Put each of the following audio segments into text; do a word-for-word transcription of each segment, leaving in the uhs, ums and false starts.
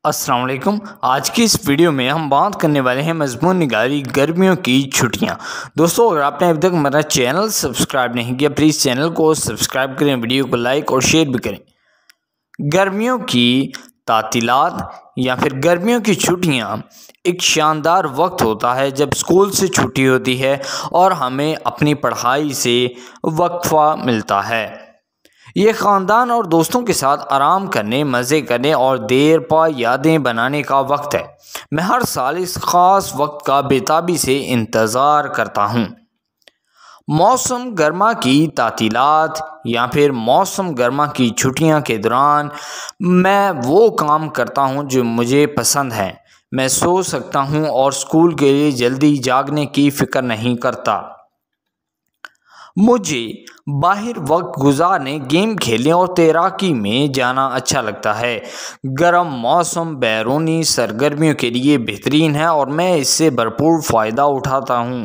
السلام علیکم۔ آج کی اس ویڈیو میں ہم بات کرنے والے ہیں مضمون نگاری گرمیوں کی چھٹیاں۔ دوستو اگر آپ نے ابھی تک ہمارا چینل سبسکرائب نہیں کیا پلیز چینل کو سبسکرائب کریں، ویڈیو کو لائک اور شیئر بھی کریں۔ گرمیوں کی تعطیلات یا پھر گرمیوں کی چھٹیاں ایک شاندار وقت ہوتا ہے جب اسکول سے چھٹی ہوتی ہے اور ہمیں اپنی پڑھائی سے وقفہ ملتا ہے۔ یہ خاندان اور دوستوں کے ساتھ آرام کرنے، مزے کرنے اور دیر پا یادیں بنانے کا وقت ہے۔ میں ہر سال اس خاص وقت کا بے تابی سے انتظار کرتا ہوں۔ موسم گرما کی تعطیلات یا پھر موسم گرما کی چھٹیاں کے دوران میں وہ کام کرتا ہوں جو مجھے پسند ہے۔ میں سو سکتا ہوں اور اسکول کے لیے جلدی جاگنے کی فکر نہیں کرتا۔ مجھے باہر وقت گزارنے، گیم کھیلنے اور تیراکی میں جانا اچھا لگتا ہے۔ گرم موسم بیرونی سرگرمیوں کے لیے بہترین ہے اور میں اس سے بھرپور فائدہ اٹھاتا ہوں۔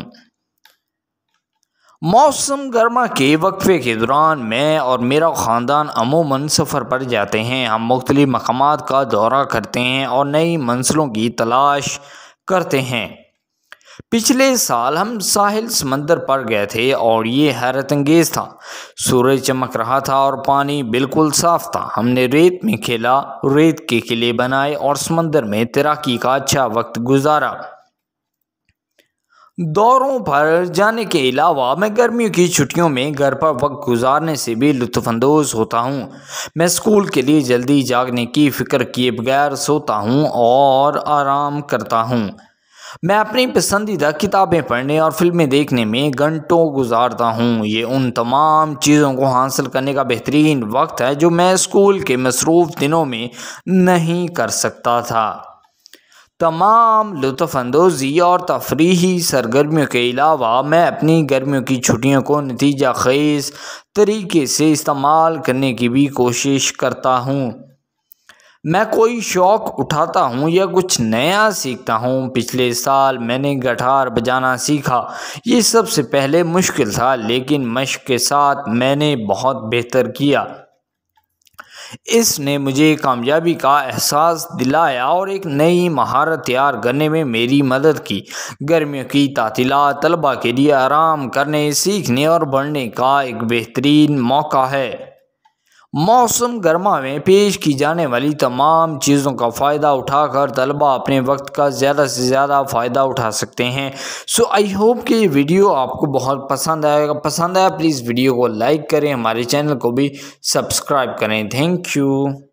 موسم گرما کے وقفے کے دوران میں اور میرا خاندان عموماً سفر پر جاتے ہیں۔ ہم مختلف مقامات کا دورہ کرتے ہیں اور نئی منزلوں کی تلاش کرتے ہیں۔ پچھلے سال ہم ساحل سمندر پر گئے تھے اور یہ حیرت انگیز تھا۔ سورج چمک رہا تھا اور پانی بالکل صاف تھا۔ ہم نے ریت میں کھیلا، ریت کے قلعے بنائے اور سمندر میں تیراکی کا اچھا وقت گزارا۔ دوروں پر جانے کے علاوہ میں گرمیوں کی چھٹیوں میں گھر پر وقت گزارنے سے بھی لطف اندوز ہوتا ہوں۔ میں اسکول کے لیے جلدی جاگنے کی فکر کیے بغیر سوتا ہوں اور آرام کرتا ہوں۔ میں اپنی پسندیدہ کتابیں پڑھنے اور فلمیں دیکھنے میں گھنٹوں گزارتا ہوں۔ یہ ان تمام چیزوں کو حاصل کرنے کا بہترین وقت ہے جو میں اسکول کے مصروف دنوں میں نہیں کر سکتا تھا۔ تمام لطف اندوزی اور تفریحی سرگرمیوں کے علاوہ میں اپنی گرمیوں کی چھٹیوں کو نتیجہ خیز طریقے سے استعمال کرنے کی بھی کوشش کرتا ہوں۔ میں کوئی شوق اٹھاتا ہوں یا کچھ نیا سیکھتا ہوں۔ پچھلے سال میں نے گٹار بجانا سیکھا۔ یہ سب سے پہلے مشکل تھا لیکن مشق کے ساتھ میں نے بہت بہتر کیا۔ اس نے مجھے کامیابی کا احساس دلایا اور ایک نئی مہارت تیار کرنے میں میری مدد کی۔ گرمیوں کی تعطیلات طلباء کے لیے آرام کرنے، سیکھنے اور بڑھنے کا ایک بہترین موقع ہے۔ موسم گرما میں پیش کی جانے والی تمام چیزوں کا فائدہ اٹھا کر طلباء اپنے وقت کا زیادہ سے زیادہ فائدہ اٹھا سکتے ہیں۔ سو آئی ہوپ کہ یہ ویڈیو آپ کو بہت پسند آئے گا۔ پسند آیا پلیز ویڈیو کو لائک کریں، ہمارے چینل کو بھی سبسکرائب کریں۔ Thank you.